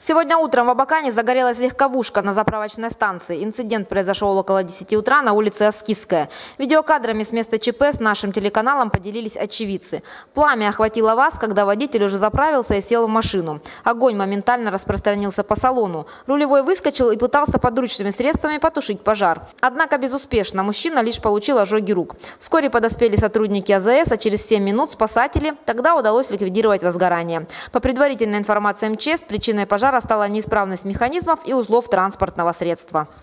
Сегодня утром в Абакане загорелась легковушка на заправочной станции. Инцидент произошел около 10 утра на улице Аскизская. Видеокадрами с места ЧП с нашим телеканалом поделились очевидцы. Пламя охватило ВАЗ, когда водитель уже заправился и сел в машину. Огонь моментально распространился по салону. Рулевой выскочил и пытался подручными средствами потушить пожар. Однако безуспешно. Мужчина лишь получил ожоги рук. Вскоре подоспели сотрудники АЗС, а через 7 минут спасатели. Тогда удалось ликвидировать возгорание. По предварительной информации МЧС, причиной пожара стала неисправность механизмов и узлов транспортного средства.